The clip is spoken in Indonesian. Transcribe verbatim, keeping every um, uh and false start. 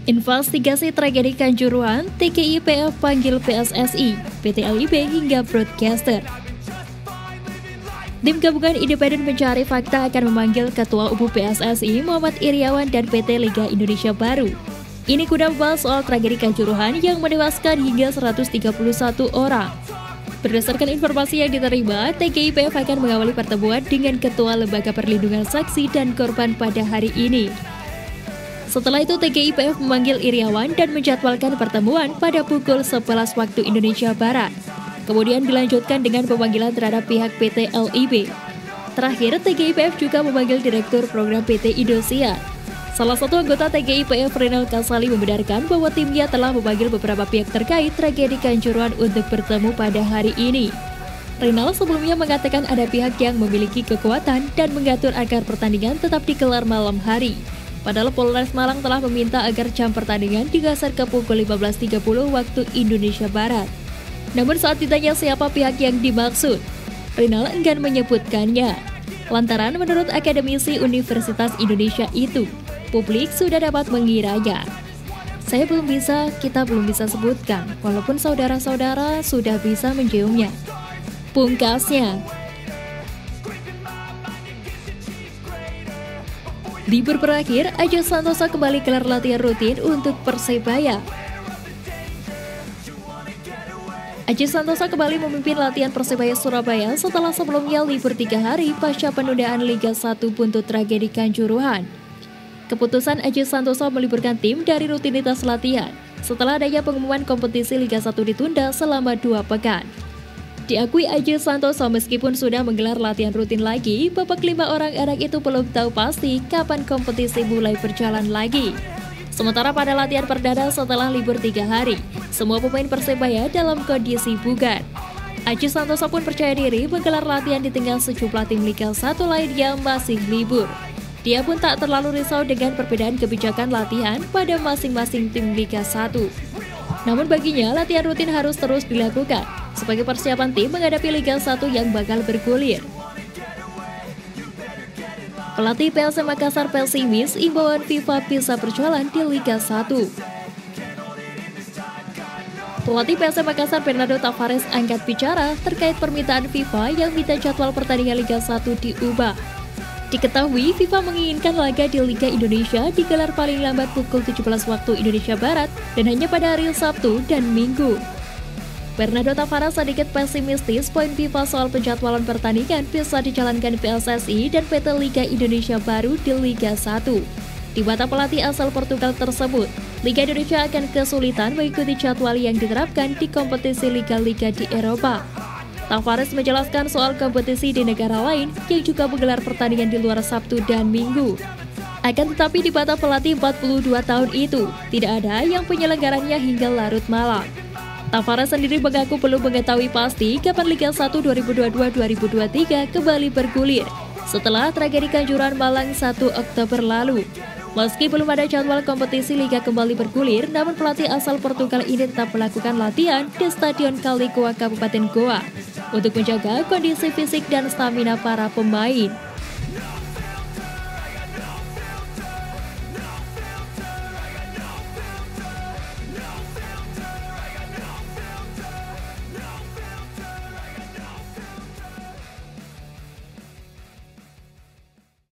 Investigasi tragedi Kanjuruhan, T G I P F panggil P S S I, P T L I B hingga broadcaster. Tim Gabungan Independen Pencari Fakta akan memanggil Ketua Umum P S S I Muhammad Iryawan dan P T Liga Indonesia Baru. Ini guna membahas soal tragedi Kanjuruhan yang menewaskan hingga seratus tiga puluh satu orang. Berdasarkan informasi yang diterima, T G I P F akan mengawali pertemuan dengan Ketua Lembaga Perlindungan Saksi dan Korban pada hari ini. Setelah itu, T G I P F memanggil Iryawan dan menjadwalkan pertemuan pada pukul sebelas waktu Indonesia Barat. Kemudian dilanjutkan dengan pemanggilan terhadap pihak P T L I B. Terakhir, T G I P F juga memanggil Direktur Program P T Indosiar. Salah satu anggota T G I P F, Rinal Kasali, membenarkan bahwa timnya telah memanggil beberapa pihak terkait tragedi Kanjuruhan untuk bertemu pada hari ini. Rinal sebelumnya mengatakan ada pihak yang memiliki kekuatan dan mengatur agar pertandingan tetap digelar malam hari. Padahal Polres Malang telah meminta agar jam pertandingan digeser ke pukul lima belas tiga puluh waktu Indonesia Barat. Namun saat ditanya siapa pihak yang dimaksud, Rinal enggan menyebutkannya. Lantaran menurut akademisi Universitas Indonesia itu, publik sudah dapat mengiranya. Saya belum bisa, kita belum bisa sebutkan, walaupun saudara-saudara sudah bisa menciumnya. Pungkasnya. Libur berakhir, Aji Santoso kembali gelar latihan rutin untuk Persebaya. Aji Santoso kembali memimpin latihan Persebaya Surabaya setelah sebelumnya libur tiga hari pasca penundaan Liga satu buntut tragedi Kanjuruhan. Keputusan Aji Santoso meliburkan tim dari rutinitas latihan setelah adanya pengumuman kompetisi Liga satu ditunda selama dua pekan. Diakui Aji Santoso meskipun sudah menggelar latihan rutin lagi, babak lima orang anak itu belum tahu pasti kapan kompetisi mulai berjalan lagi. Sementara pada latihan perdana setelah libur tiga hari, semua pemain Persebaya dalam kondisi bugar. Aji Santoso pun percaya diri menggelar latihan di tengah sejumlah tim Liga satu lain yang masih libur. Dia pun tak terlalu risau dengan perbedaan kebijakan latihan pada masing-masing tim Liga satu. Namun baginya, latihan rutin harus terus dilakukan sebagai persiapan tim menghadapi Liga satu yang bakal bergulir. Pelatih P S M Makassar pesimis imbauan FIFA bisa berjalan di Liga satu. Pelatih P S M Makassar Bernardo Tavares angkat bicara terkait permintaan FIFA yang minta jadwal pertandingan Liga satu diubah. Diketahui FIFA menginginkan laga di Liga Indonesia digelar paling lambat pukul tujuh belas waktu Indonesia Barat dan hanya pada hari Sabtu dan Minggu. Bernardo Tavares sedikit pesimistis poin FIFA soal penjadwalan pertandingan bisa dijalankan P S S I dan P T Liga Indonesia Baru di Liga satu. Di mata pelatih asal Portugal tersebut, Liga Indonesia akan kesulitan mengikuti jadwal yang diterapkan di kompetisi liga-liga di Eropa. Tavares menjelaskan soal kompetisi di negara lain yang juga menggelar pertandingan di luar Sabtu dan Minggu. Akan tetapi di mata pelatih empat puluh dua tahun itu, tidak ada yang penyelenggarannya hingga larut malam. Tavares sendiri mengaku belum mengetahui pasti kapan Liga satu dua ribu dua puluh dua dua ribu dua puluh tiga kembali bergulir setelah tragedi Kanjuruhan Malang satu Oktober lalu. Meski belum ada jadwal kompetisi Liga kembali bergulir, namun pelatih asal Portugal ini tetap melakukan latihan di Stadion Kali Goa Kabupaten Goa untuk menjaga kondisi fisik dan stamina para pemain.